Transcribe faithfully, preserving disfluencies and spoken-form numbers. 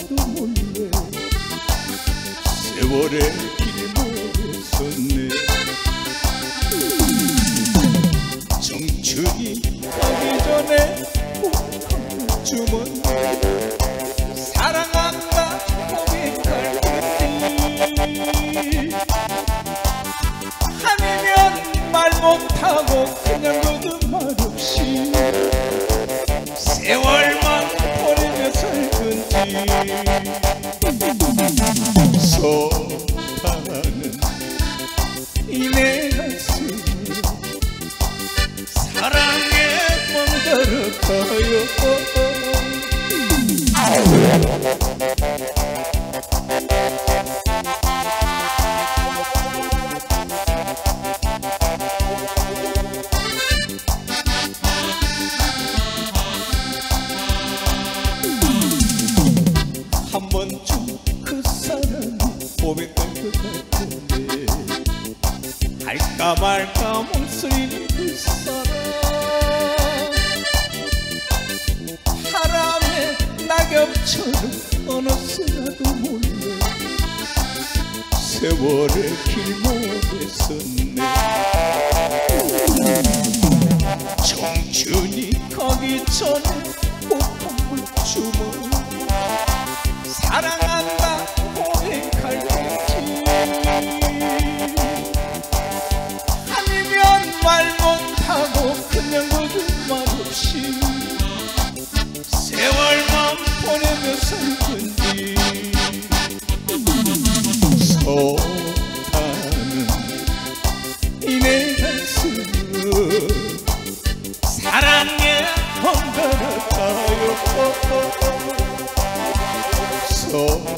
나도 몰래 세월의 길목에 섰네. 청춘이 가기 전에 꼭 주문 사랑한다 고백할 때 아니면 말 못하고 그냥 거듭 말없이 세월만 보내며 살 건지. 서타는 이 내 가슴에 사랑에 멍들어가요. 한 번쯤 그 사람이 고백할 것 같은데 할까 말까 멈추는 그 사람. 바람에 낙엽처럼 어느새 나도 몰래 세월의 길목에 섰네. 청춘이 가기 전에 꼭 한번 주문 사랑한다 고백할지 아니면 말 못하고 그냥 거짓말 없이 세월만 보내며 살 건지. 서타는 이 내 가슴 사랑에 덩달아가요. 서